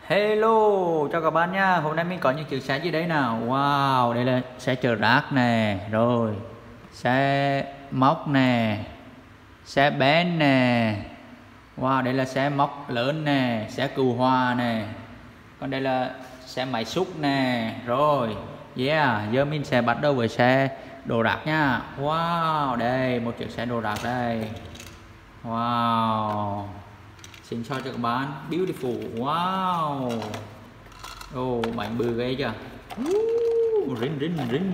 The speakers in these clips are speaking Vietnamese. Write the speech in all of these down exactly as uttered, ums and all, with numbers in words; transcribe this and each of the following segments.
Hello, chào các bạn nha. Hôm nay mình có những chiếc xe gì đấy nào. Wow, đây là xe chở rác nè, rồi xe móc nè, xe ben nè. Wow, đây là xe móc lớn nè, xe cứu hỏa nè. Còn đây là xe máy xúc nè. Rồi, yeah, giờ mình sẽ bắt đầu với xe đồ rác nha. Wow, đây một chiếc xe đồ rác đây. Wow, xin chào cho các bạn. Beautiful. Wow. Ồ, oh, bánh bự ghê chưa. uh, Rin rin rin.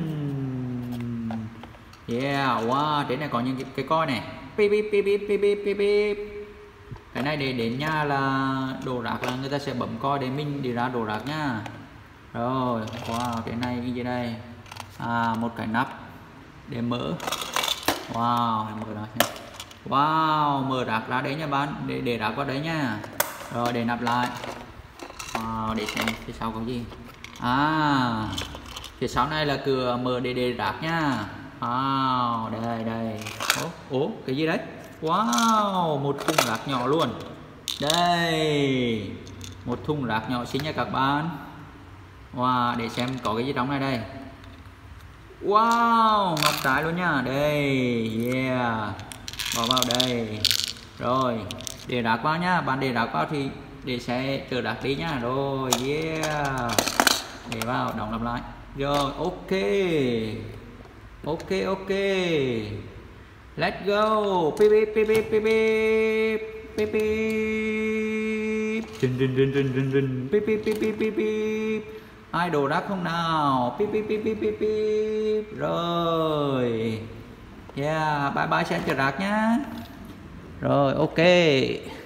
Yeah. Wow, trên này có những cái, cái coi này. Pip pip pip pip pip pip pip pip. Cái này để đến nhà là đồ rác là người ta sẽ bấm coi để mình đi ra đồ rác nha. Rồi. Wow, cái này cái gì đây. À, một cái nắp để mở. Wow, mở ra nha. Wow, mở rác ra đấy nha bạn, để để rác vào đấy nha. Rồi để nắp lại. Wow, để xem phía sau có gì. À, phía sau này là cửa mở để để rác nha. Wow, đây đây. Ố, ố, cái gì đấy? Wow, một thùng rác nhỏ luôn. Đây, một thùng rác nhỏ xinh nha các bạn. Wow, để xem có cái gì trong này đây. Wow, ngọc trai luôn nha. Đây, yeah, bỏ vào đây. Rồi để rác vào nhá, bạn để rác vào thì để xe chở rác đi nhá. Rồi, yeah, để vào đóng lặp lại. Rồi, ok ok ok, let's go. Pip pip pip pip pip pip pip rin rin rin rin rin rin pip pip pip pip pip pip. Ai đổ rác không nào? Pip pip pip pip pip pip. Rồi, yeah, bye bye xe chở rác nhá. Rồi, ok.